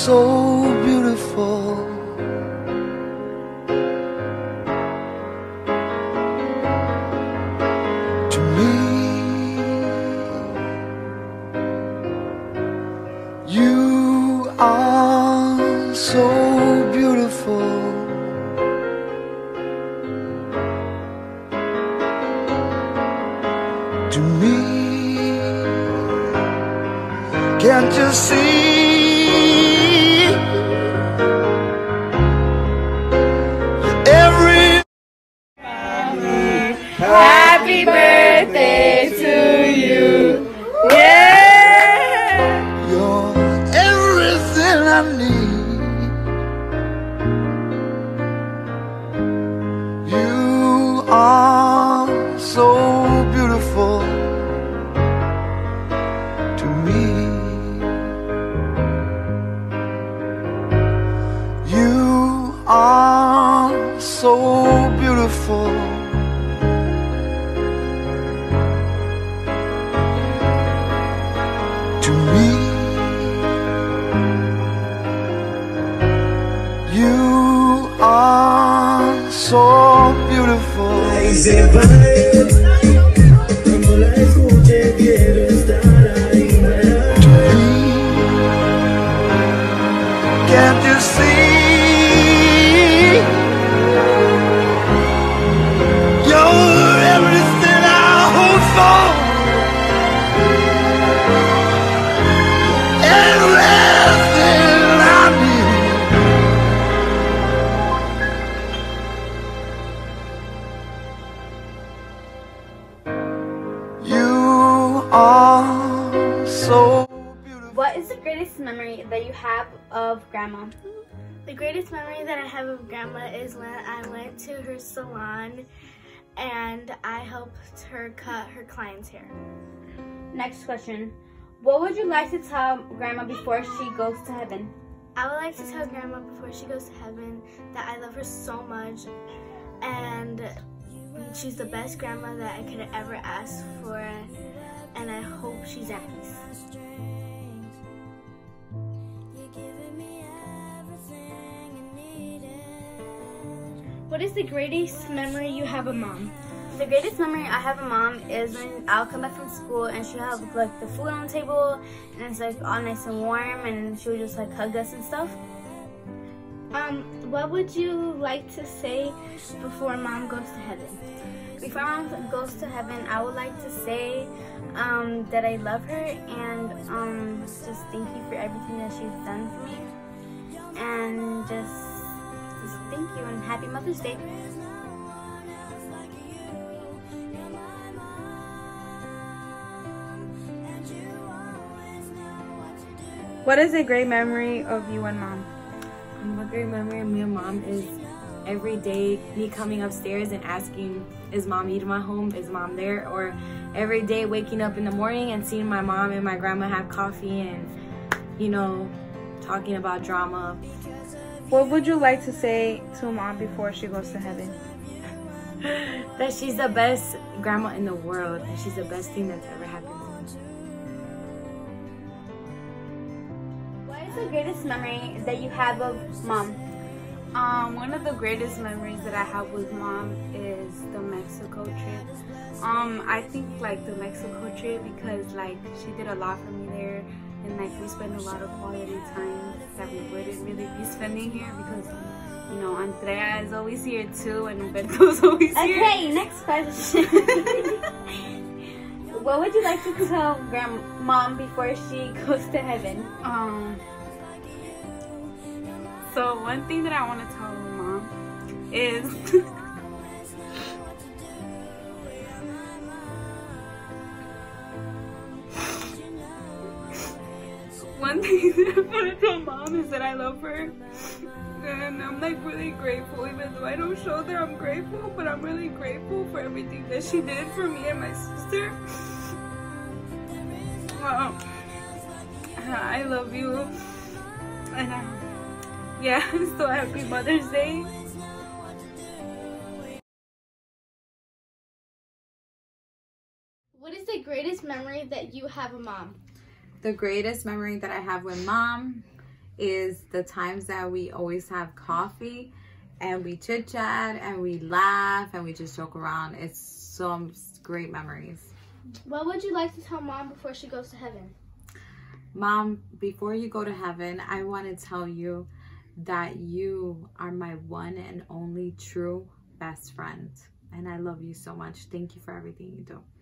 so beautiful to me. You are so beautiful to me. Can't you see? Happy birthday to you. Yeah! You're everything I need. You are so beautiful to me. You are so beautiful to me. You are so beautiful. Can't you see? You're everything I hope for. Everything I need. You are so beautiful. What is the greatest memory that you have of Grandma? The greatest memory that I have of Grandma is when I went to her salon and I helped her cut her client's hair. Next question. What would you like to tell Grandma before she goes to heaven? I would like to tell Grandma before she goes to heaven that I love her so much and she's the best grandma that I could ever ask for, and I hope she's at peace. What is the greatest memory you have of Mom? The greatest memory I have of Mom is when I'll come back from school and she'll have like the food on the table and it's like all nice and warm and she'll just like hug us and stuff. What would you like to say before Mom goes to heaven? Before Mom goes to heaven, I would like to say that I love her and just thank you for everything that she's done for me, and just thank you and happy Mother's Day. What is a great memory of you and Mom? A great memory of me and Mom is every day me coming upstairs and asking, is Mom Irma home? Is Mom there? Or every day waking up in the morning and seeing my mom and my grandma have coffee and, you know, talking about drama. What would you like to say to Mom before she goes to heaven? That she's the best grandma in the world and she's the best thing that's ever happened to me. What is the greatest memory that you have of Mom? One of the greatest memories that I have with Mom is the Mexico trip. I think like the Mexico trip because like she did a lot for me there, and like we spent a lot of quality time that we wouldn't really be spending here because, you know, Andrea is always here too and Humberto's always here. Okay, next question. What would you like to tell Mom before she goes to heaven? So one thing that I want to tell Mom is one thing that I want to tell Mom is that I love her, and I'm like really grateful, even though I don't show that I'm grateful, but I'm really grateful for everything that she did for me and my sister. I love you, and yeah, so happy Mother's Day. What is the greatest memory that you have of Mom? The greatest memory that I have with Mom is the times that we always have coffee and we chit chat and we laugh and we just joke around. It's some great memories. What would you like to tell Mom before she goes to heaven? Mom, before you go to heaven, I want to tell you that you are my one and only true best friend. And I love you so much. Thank you for everything you do.